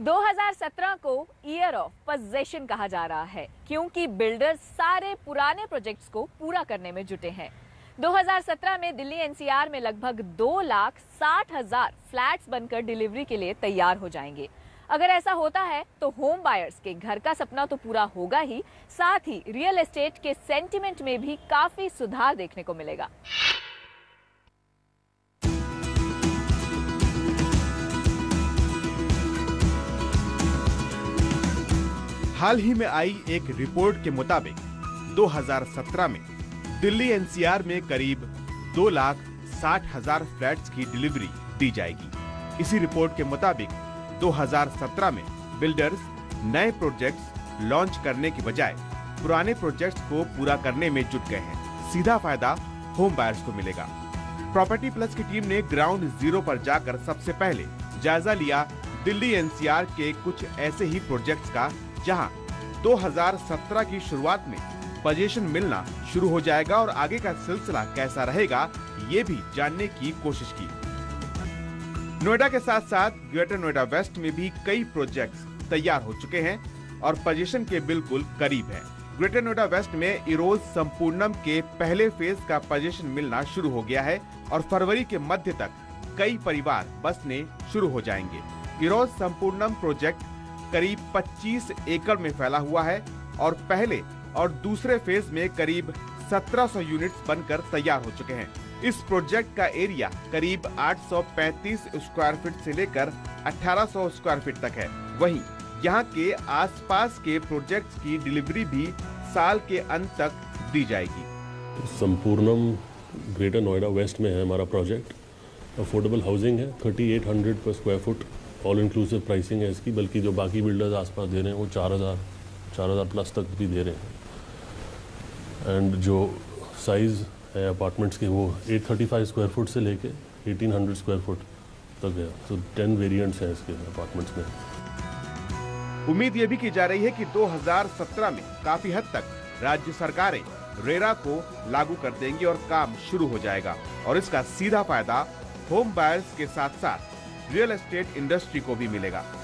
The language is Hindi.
2017 को ईयर ऑफ पोजेशन कहा जा रहा है क्योंकि बिल्डर्स सारे पुराने प्रोजेक्ट्स को पूरा करने में जुटे हैं। 2017 में दिल्ली एनसीआर में लगभग 2,60,000 फ्लैट्स बनकर डिलीवरी के लिए तैयार हो जाएंगे। अगर ऐसा होता है तो होम बायर्स के घर का सपना तो पूरा होगा ही, साथ ही रियल एस्टेट के सेंटिमेंट में भी काफी सुधार देखने को मिलेगा। हाल ही में आई एक रिपोर्ट के मुताबिक 2017 में दिल्ली एनसीआर में करीब 2,60,000 फ्लैट्स की डिलीवरी दी जाएगी। इसी रिपोर्ट के मुताबिक 2017 में बिल्डर्स नए प्रोजेक्ट्स लॉन्च करने की बजाय पुराने प्रोजेक्ट्स को पूरा करने में जुट गए हैं। सीधा फायदा होम बायर्स को मिलेगा। प्रॉपर्टी प्लस की टीम ने ग्राउंड जीरो पर जाकर सबसे पहले जायजा लिया दिल्ली एनसीआर के कुछ ऐसे ही प्रोजेक्ट्स का, जहां 2017 की शुरुआत में पोजीशन मिलना शुरू हो जाएगा और आगे का सिलसिला कैसा रहेगा ये भी जानने की कोशिश की। नोएडा के साथ साथ ग्रेटर नोएडा वेस्ट में भी कई प्रोजेक्ट्स तैयार हो चुके हैं और पोजीशन के बिल्कुल करीब हैं। ग्रेटर नोएडा वेस्ट में इरोज संपूर्णम के पहले फेज का पोजीशन मिलना शुरू हो गया है और फरवरी के मध्य तक कई परिवार बसने शुरू हो जाएंगे। इरोज संपूर्णम प्रोजेक्ट करीब 25 एकड़ में फैला हुआ है और पहले और दूसरे फेज में करीब 1700 यूनिट्स बनकर तैयार हो चुके हैं। इस प्रोजेक्ट का एरिया करीब 835 स्क्वायर फीट से लेकर 1800 स्क्वायर फीट तक है। वहीं यहाँ के आसपास के प्रोजेक्ट्स की डिलीवरी भी साल के अंत तक दी जाएगी। संपूर्णम ग्रेटर नोएडा वेस्ट में है हमारा प्रोजेक्ट। अफोर्डेबल हाउसिंग है, 3800 पर square foot all inclusive pricing है इसकी, बल्कि जो बाकी बिल्डर्स आसपास दे रहे हैं वो 4,000 प्लस तक भी दे रहे हैं। एंड जो साइज़ है अपार्टमेंट्स के वो 835 स्क्वायर फुट से लेके 1800 स्क्वायर फुट तक है। तो 10 वेरिएंट्स हैं इसके अपार्टमेंट्स में। उम्मीद ये भी की जा रही है कि 2017 में काफी हद तक राज्य सरकारें रेरा को लागू कर देंगी और काम शुरू हो जाएगा और इसका सीधा फायदा होम बायर्स के साथ साथ रियल एस्टेट इंडस्ट्री को भी मिलेगा।